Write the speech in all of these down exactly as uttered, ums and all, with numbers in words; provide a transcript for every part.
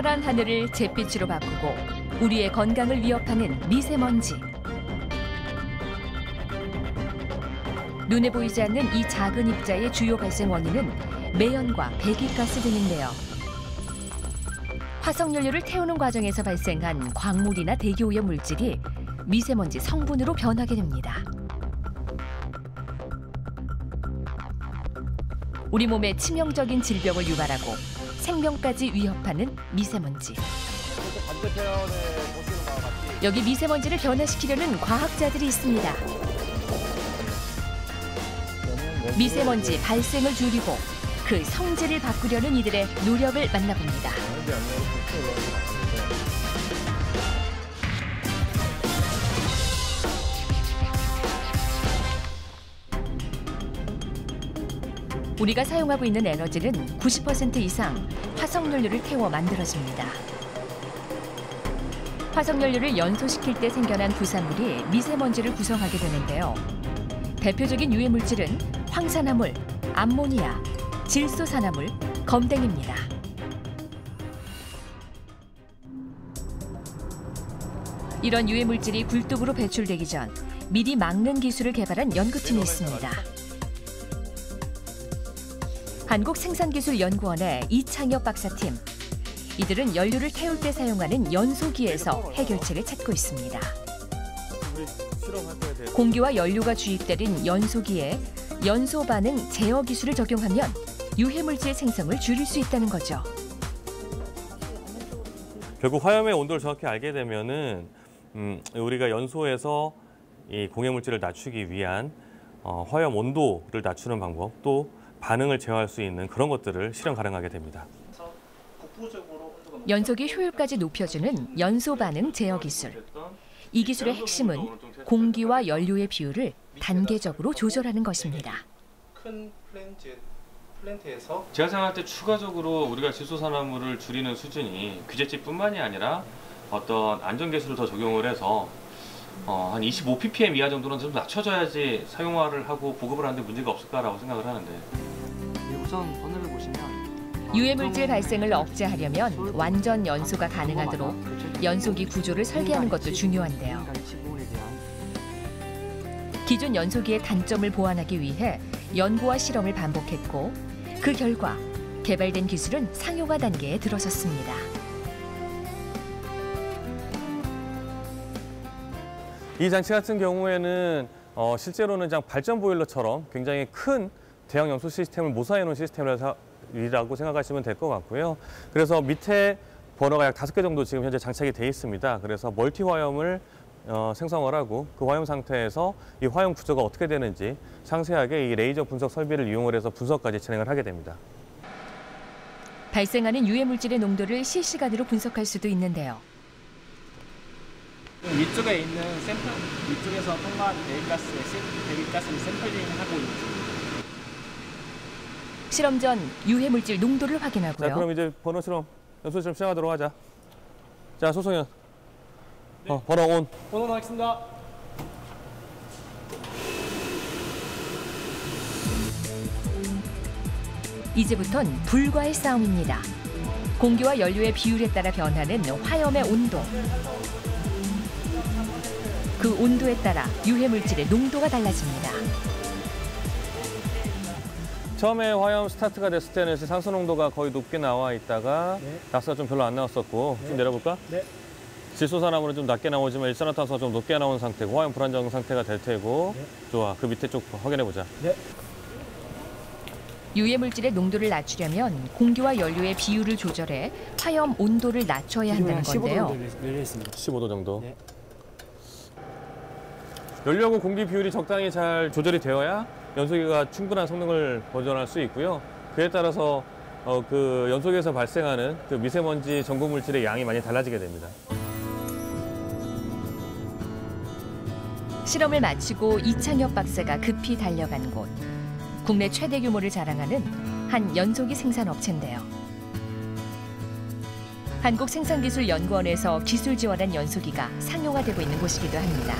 파란 하늘을 잿빛으로 바꾸고 우리의 건강을 위협하는 미세먼지. 눈에 보이지 않는 이 작은 입자의 주요 발생 원인은 매연과 배기가스 등인데요. 화석연료를 태우는 과정에서 발생한 광물이나 대기오염 물질이 미세먼지 성분으로 변하게 됩니다. 우리 몸에 치명적인 질병을 유발하고 생명까지 위협하는 미세먼지. 여기 미세먼지를 변화시키려는 과학자들이 있습니다. 미세먼지 발생을 줄이고 그 성질을 바꾸려는 이들의 노력을 만나봅니다. 우리가 사용하고 있는 에너지는 구십 퍼센트 이상 화석연료를 태워 만들어집니다. 화석연료를 연소시킬 때 생겨난 부산물이 미세먼지를 구성하게 되는데요. 대표적인 유해 물질은 황산화물, 암모니아, 질소산화물, 검댕입니다. 이런 유해 물질이 굴뚝으로 배출되기 전 미리 막는 기술을 개발한 연구팀이 있습니다. 한국생산기술연구원의 이창엽 박사팀. 이들은 연료를 태울 때 사용하는 연소기에서 해결책을 찾고 있습니다. 공기와 연료가 주입되는 연소기에 연소 반응 제어 기술을 적용하면 유해물질 생성을 줄일 수 있다는 거죠. 결국 화염의 온도를 정확히 알게 되면은 음, 우리가 연소에서 이 공해물질을 낮추기 위한 어, 화염 온도를 낮추는 방법, 또 반응을 제어할 수 있는 그런 것들을 실현 가능하게 됩니다. 연소기 효율까지 높여주는 연소 반응 제어 기술. 이 기술의 핵심은 공기와 연료의 비율을 단계적으로 조절하는 것입니다. 큰 플랜트, 플랜트에서 제가 생각할 때 추가적으로 우리가 질소산화물을 줄이는 수준이 규제치뿐만이 아니라 어떤 안전계수를 더 적용을 해서 어, 한 이십오 ppm 이하 정도는 좀 낮춰져야지 사용화를 하고 보급을 하는데 문제가 없을까라고 생각을 하는데. 우선 번호를 보시면 유해물질 발생을 억제하려면 완전 연소가 가능하도록 연소기 구조를 설계하는 것도 중요한데요. 기존 연소기의 단점을 보완하기 위해 연구와 실험을 반복했고 그 결과 개발된 기술은 상용화 단계에 들어섰습니다. 이 장치 같은 경우에는 어, 실제로는 그냥 발전 보일러처럼 굉장히 큰 대형 연소 시스템을 모사해 놓은 시스템이라고 생각하시면 될 것 같고요. 그래서 밑에 버너가 약 다섯 개 정도 지금 현재 장착이 돼 있습니다. 그래서 멀티 화염을 어, 생성을 하고 그 화염 상태에서 이 화염 구조가 어떻게 되는지 상세하게 이 레이저 분석 설비를 이용을 해서 분석까지 진행을 하게 됩니다. 발생하는 유해 물질의 농도를 실시간으로 분석할 수도 있는데요. 위쪽에 있는 샘플, 위쪽에서 통과한 배기가스의 배기가스를 샘플링하고 있죠. 실험 전 유해 물질 농도를 확인하고요. 자, 그럼 이제 번호 실험, 연소 실험 시작하도록 하자. 자, 소송현. 네. 어, 번호 온. 번호 나가겠습니다. 이제부턴 불과의 싸움입니다. 공기와 연료의 비율에 따라 변하는 화염의 온도. 그 온도에 따라 유해 물질의 농도가 달라집니다. 처음에 화염 스타트가 됐을 때는 산소 농도가 거의 높게 나와 있다가 네. 가스가 좀 별로 안 나왔었고 네. 좀 내려볼까? 네. 질소산화물은 좀 낮게 나오지만 일산화탄소가 좀 높게 나오는 상태고 화염 불안정 상태가 될 테고 네. 좋아, 그 밑에 쪽 확인해보자. 네. 유해 물질의 농도를 낮추려면 공기와 연료의 비율을 조절해 화염 온도를 낮춰야 한다는 건데요. 십오 도 정도. 네. 연료하고 공기 비율이 적당히 잘 조절이 되어야 연소기가 충분한 성능을 보존할 수 있고요. 그에 따라서 어, 그 연소기에서 발생하는 그 미세먼지 전구 물질의 양이 많이 달라지게 됩니다. 실험을 마치고 이창엽 박사가 급히 달려간 곳. 국내 최대 규모를 자랑하는 한 연소기 생산 업체인데요. 한국생산기술연구원에서 기술 지원한 연소기가 상용화되고 있는 곳이기도 합니다.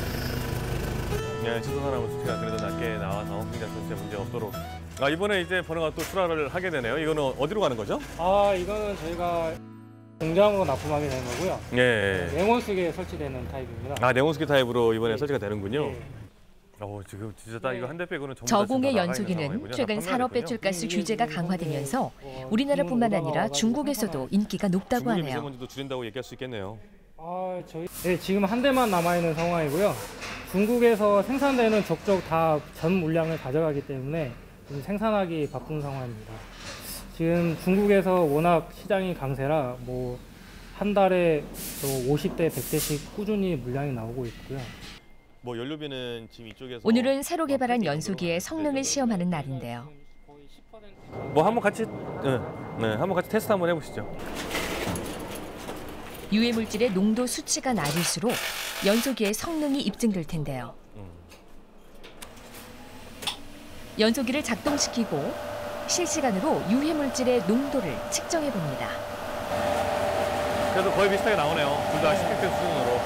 네, 질소산화물 수치가 그래도 낮게 나와서 굉장히 전체 문제 없도록. 아, 이번에 이제 번호가 또 출하를 하게 되네요. 이거는 어디로 가는 거죠? 아, 이거는 저희가 공장으로 납품하게 되는 거고요. 예. 냉온수기에 설치되는 타입입니다. 아, 냉온수기 타입으로 이번에 네. 설치가 되는군요. 네. 어, 지금 진짜 딱 이거 한 대 빼고는 전부 다 저공해 지금 다 나가 있는 연소기는 상황이군요. 최근 다 산업 판매가 배출가스 네, 규제가 네, 강화되면서 어, 우리나라뿐만 중국으로 아니라 나와가지고 중국에서도 생산하는- 인기가 높다고 중국의 하네요. 미세먼지도 줄인다고 얘기할 수 있겠네요. 아, 저희 네, 지금 한 대만 남아 있는 상황이고요. 중국에서 생산되는 족족 다 전 물량을 가져가기 때문에 지금 생산하기 바쁜 상황입니다. 지금 중국에서 워낙 시장이 강세라 뭐 한 달에 오십 대, 백 대씩 꾸준히 물량이 나오고 있고요. 뭐 연료비는 지금 이쪽에서 오늘은 새로 개발한 연소기의 성능을 시험하는 날인데요. 뭐 한번 같이 네, 네, 한번 같이 테스트 한번 해보시죠. 유해 물질의 농도 수치가 낮을수록 연소기의 성능이 입증될 텐데요. 연소기를 작동시키고 실시간으로 유해 물질의 농도를 측정해 봅니다. 그래도 거의 비슷하게 나오네요. 둘 다 십 ppm 수준으로.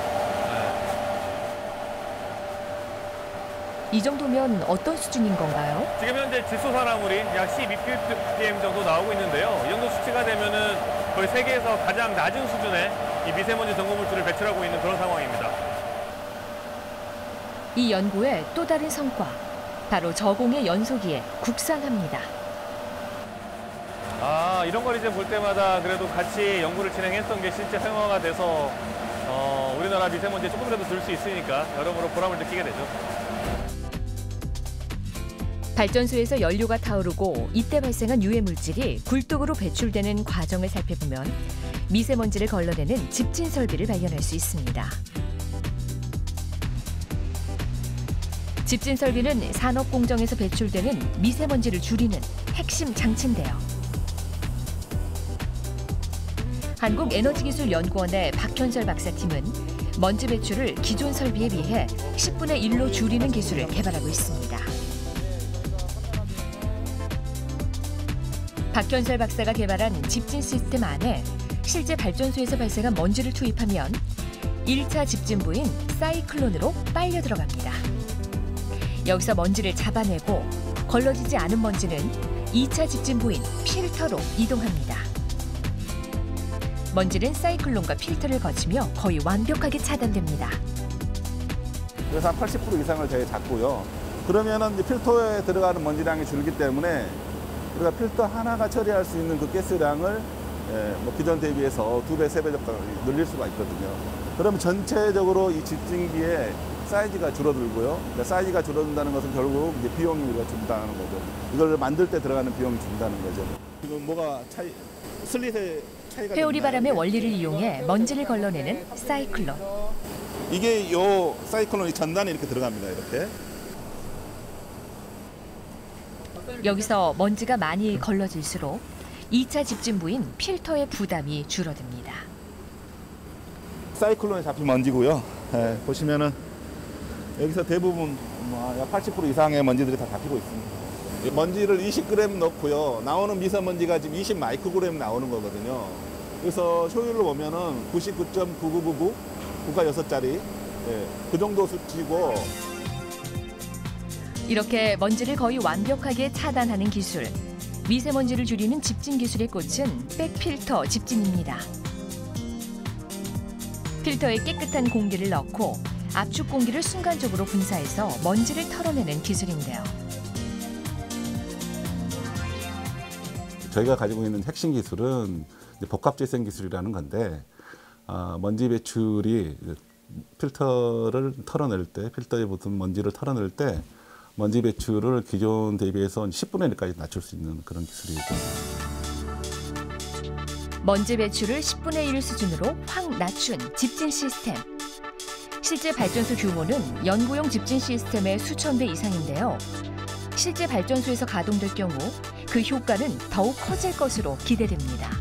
네. 이 정도면 어떤 수준인 건가요? 지금 현재 질소산화물이 약 십이 ppm 정도 나오고 있는데요. 이 정도 수치가 되면은 거의 세계에서 가장 낮은 수준의 이 미세먼지 점검물질을 배출하고 있는 그런 상황입니다. 이 연구의 또 다른 성과, 바로 저공해 연소기에 국산합니다. 아, 이런 걸 이제 볼 때마다 그래도 같이 연구를 진행했던 게 실제 상황화가 돼서 어, 우리나라 미세먼지에 조금이라도 줄 수 있으니까 여러모로 보람을 느끼게 되죠. 발전소에서 연료가 타오르고 이때 발생한 유해 물질이 굴뚝으로 배출되는 과정을 살펴보면 미세먼지를 걸러내는 집진 설비를 발견할 수 있습니다. 집진 설비는 산업 공정에서 배출되는 미세먼지를 줄이는 핵심 장치인데요. 한국에너지기술연구원의 박현설 박사팀은 먼지 배출을 기존 설비에 비해 십분의 일로 줄이는 기술을 개발하고 있습니다. 박현설 박사가 개발한 집진 시스템 안에 실제 발전소에서 발생한 먼지를 투입하면 일 차 집진부인 사이클론으로 빨려 들어갑니다. 여기서 먼지를 잡아내고 걸러지지 않은 먼지는 이 차 집진부인 필터로 이동합니다. 먼지는 사이클론과 필터를 거치며 거의 완벽하게 차단됩니다. 그래서 한 팔십 퍼센트 이상을 저희 잡고요. 그러면은 이제 필터에 들어가는 먼지량이 줄기 때문에 우리가 필터 하나가 처리할 수 있는 그 가스량을 예, 뭐 기존 대비해서 두 배, 세 배 정도 늘릴 수가 있거든요. 그러면 전체적으로 이 집진기의 사이즈가 줄어들고요. 그러니까 사이즈가 줄어든다는 것은 결국 이제 비용이 우리가 준다는 거죠. 이걸 만들 때 들어가는 비용이 준다는 거죠. 지금 뭐가 차이, 슬릿의 차이가 회오리 있나요? 바람의 원리를 이용해 먼지를 걸러내는 사이클론. 이게 요 사이클론이 전단에 이렇게 들어갑니다. 이렇게. 여기서 먼지가 많이 걸러질수록 이 차 집진부인 필터의 부담이 줄어듭니다. 사이클론에 잡힌 먼지고요. 예, 보시면은 여기서 대부분 약 팔십 퍼센트 이상의 먼지들이 다 잡히고 있습니다. 먼지를 이십 그램 넣고요. 나오는 미세먼지가 지금 이십 마이크로그램 나오는 거거든요. 그래서 효율로 보면은 구십구 점 구구구구, 구가 여섯 자리, 예, 그 정도 수치고. 이렇게 먼지를 거의 완벽하게 차단하는 기술. 미세먼지를 줄이는 집진 기술의 꽃은 백필터 집진입니다. 필터에 깨끗한 공기를 넣고 압축 공기를 순간적으로 분사해서 먼지를 털어내는 기술인데요. 저희가 가지고 있는 핵심 기술은 복합재생 기술이라는 건데, 어, 먼지 배출이 필터를 털어낼 때, 필터에 붙은 먼지를 털어낼 때 먼지 배출을 기존 대비해서 십분의 일까지 낮출 수 있는 그런 기술이죠. 먼지 배출을 십분의 일 수준으로 확 낮춘 집진 시스템. 실제 발전소 규모는 연구용 집진 시스템의 수천 배 이상인데요. 실제 발전소에서 가동될 경우 그 효과는 더욱 커질 것으로 기대됩니다.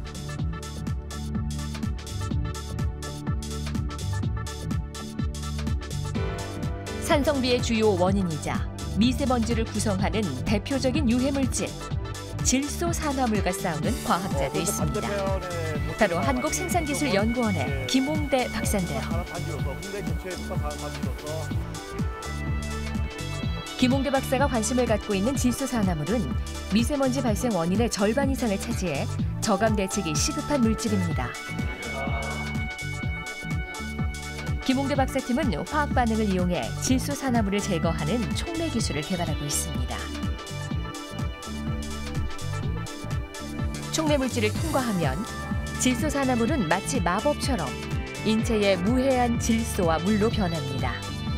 산성비의 주요 원인이자 미세먼지를 구성하는 대표적인 유해물질, 질소산화물과 싸우는 과학자도 있습니다. 바로 한국생산기술연구원의 김홍대 박사인데요. 김홍대 박사가 관심을 갖고 있는 질소산화물은 미세먼지 발생 원인의 절반 이상을 차지해 저감 대책이 시급한 물질입니다. 김홍대 박사팀은 화학 반응을 이용해 질소산화물을 제거하는 촉매 기술을 개발하고 있습니다. 촉매 물질을 통과하면 질소산화물은 마치 마법처럼 인체의 무해한 질소와 물로 변합니다.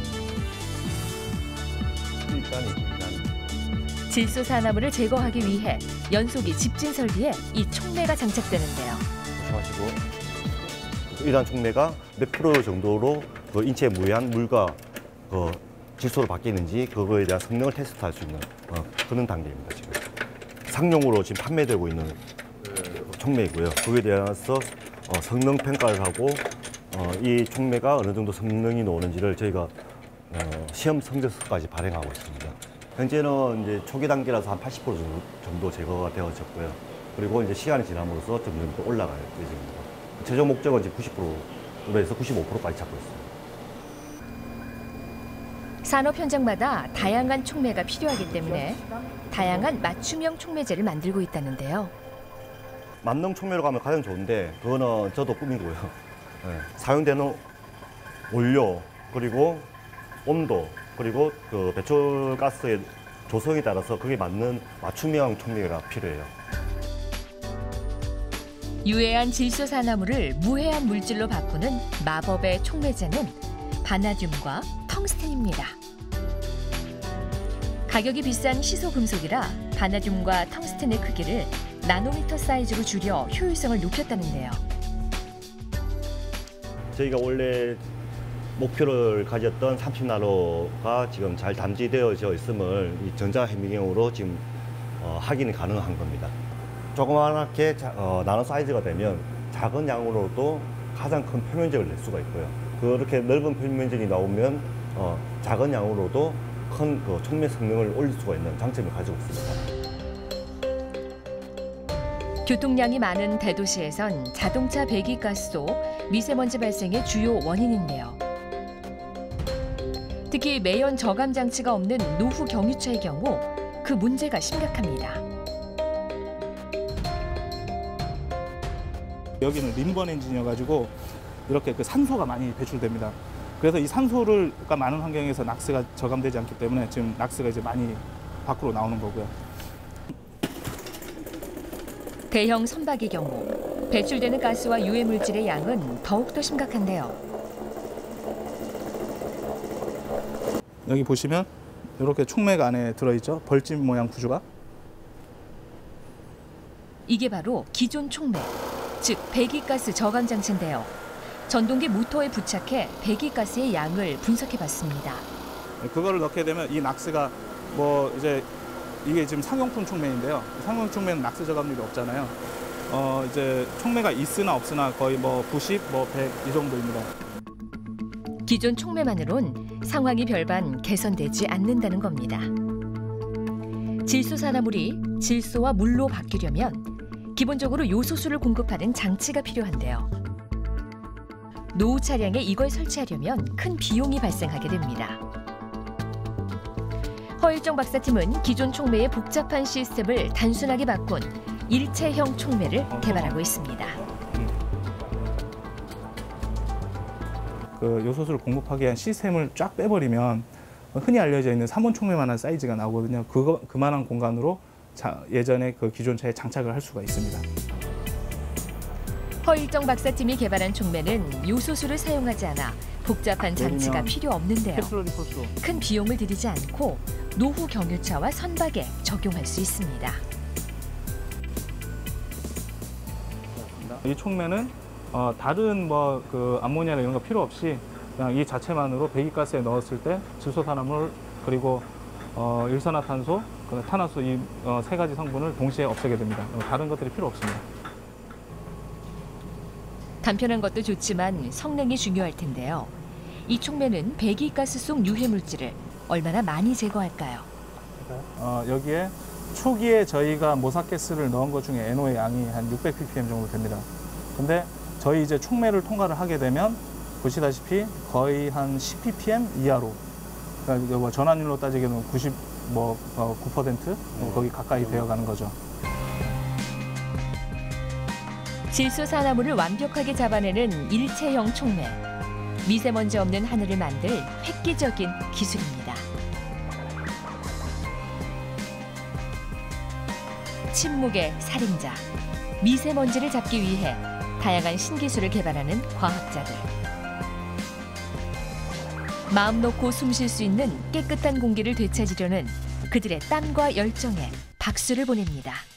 질소산화물을 제거하기 위해 연소기 집진 설비에 이 촉매가 장착되는데요. 조심하시고. 이러한 촉매가 몇 프로 정도로 그 인체에 무해한 물과 그 질소로 바뀌는지 그거에 대한 성능을 테스트할 수 있는 어, 그런 단계입니다. 지금 상용으로 지금 판매되고 있는 촉매이고요. 그거에 대해서 어, 성능 평가를 하고 어, 이 촉매가 어느 정도 성능이 나오는지를 저희가 어, 시험 성적서까지 발행하고 있습니다. 현재는 이제 초기 단계라서 한 팔십 퍼센트 정도 제거가 되어졌고요. 그리고 이제 시간이 지남으로써 점점 더 올라갈 예정입니다. 최종 목적은 지금 구십 퍼센트에서 구십오 퍼센트까지 잡고 있습니다. 산업 현장마다 다양한 촉매가 필요하기 때문에 다양한 맞춤형 촉매제를 만들고 있다는데요. 만능 촉매로 가면 가장 좋은데 그거는 저도 꿈이고요. 네. 사용되는 원료 그리고 온도 그리고 그 배출가스의 조성에 따라서 그게 맞는 맞춤형 촉매가 필요해요. 유해한 질소산화물을 무해한 물질로 바꾸는 마법의 촉매제는 바나듐과 텅스텐입니다. 가격이 비싼 희소금속이라 바나듐과 텅스텐의 크기를 나노미터 사이즈로 줄여 효율성을 높였다는데요. 저희가 원래 목표를 가졌던 삼십 나노가 지금 잘 담지되어져 있음을 이 전자해미경으로 지금 어, 확인이 가능한 겁니다. 조그맣게 어, 나노 사이즈가 되면 작은 양으로도 가장 큰 표면적을 낼 수가 있고요. 그렇게 넓은 표면적이 나오면 어, 작은 양으로도 큰 그 촉매 성능을 올릴 수가 있는 장점을 가지고 있습니다. 교통량이 많은 대도시에선 자동차 배기가스도 미세먼지 발생의 주요 원인인데요. 특히 매연 저감 장치가 없는 노후 경유차의 경우 그 문제가 심각합니다. 여기는 림번 엔진이어가지고 이렇게 그 산소가 많이 배출됩니다. 그래서 이 산소가 많은 환경에서 낙스가 저감되지 않기 때문에 지금 낙스가 이제 많이 밖으로 나오는 거고요. 대형 선박의 경우 배출되는 가스와 유해 물질의 양은 더욱더 심각한데요. 여기 보시면 이렇게 촉매가 안에 들어있죠. 벌집 모양 구조가. 이게 바로 기존 촉매, 즉 배기가스 저감 장치인데요. 전동기 모터에 부착해 배기가스의 양을 분석해봤습니다. 그거를 넣게 되면 이 낙스가 뭐 이제 이게 지금 상용품 촉매인데요. 상용 촉매는 낙스 저감률이 없잖아요. 어 이제 촉매가 있으나 없으나 거의 뭐 구십, 뭐 백 이 정도입니다. 기존 촉매만으론 상황이 별반 개선되지 않는다는 겁니다. 질소산화물이 질소와 물로 바뀌려면 기본적으로 요소수를 공급하는 장치가 필요한데요. 노후 차량에 이걸 설치하려면 큰 비용이 발생하게 됩니다. 허일정 박사팀은 기존 촉매의 복잡한 시스템을 단순하게 바꾼 일체형 촉매를 개발하고 있습니다. 그 요소수를 공급하기 위한 시스템을 쫙 빼버리면 흔히 알려져 있는 삼 원 촉매만한 사이즈가 나오거든요. 그거 그만한 공간으로 자, 예전에 그 기존 차에 장착을 할 수가 있습니다. 허일정 박사팀이 개발한 촉매는 요소수를 사용하지 않아 복잡한 장치가 필요 없는데요. 큰 비용을 들이지 않고 노후 경유차와 선박에 적용할 수 있습니다. 이 촉매는 어, 다른 뭐 그 암모니아나 이런 거 필요 없이 그냥 이 자체만으로 배기가스에 넣었을 때 질소산화물 그리고 어, 일산화탄소, 탄화수 이 세 어, 가지 성분을 동시에 없애게 됩니다. 다른 것들이 필요 없습니다. 간편한 것도 좋지만 성능이 중요할 텐데요. 이 촉매는 배기가스 속 유해 물질을 얼마나 많이 제거할까요? 어, 여기에 초기에 저희가 모삭가스를 넣은 것 중에 엔오의 양이 한 육백 ppm 정도 됩니다. 근데 저희 이제 촉매를 통과를 하게 되면 보시다시피 거의 한 십 ppm 이하로, 그러니까 뭐 전환율로 따지기에는 구십구 퍼센트 거기 가까이 되어가는 거죠. 질소산화물을 완벽하게 잡아내는 일체형 촉매. 미세먼지 없는 하늘을 만들 획기적인 기술입니다. 침묵의 살인자, 미세먼지를 잡기 위해 다양한 신기술을 개발하는 과학자들. 마음 놓고 숨 쉴 수 있는 깨끗한 공기를 되찾으려는 그들의 땀과 열정에 박수를 보냅니다.